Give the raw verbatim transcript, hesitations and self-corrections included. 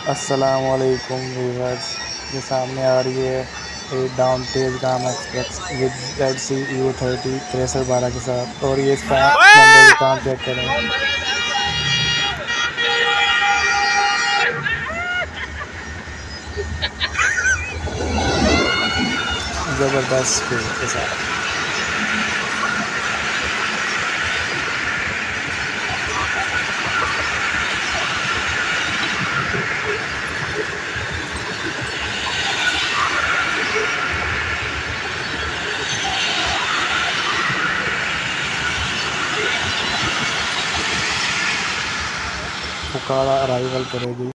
अस्सलामुअलैकुम व्यूअर्स, ये सामने आ रही है एक down Tezgam express with Z C U thirty तिरसठ बारह के साथ। और ये इसका बंदे के काम चेक करें, ज़बरदस्त स्पीड के साथ। पुकारा अराइवल करेगी।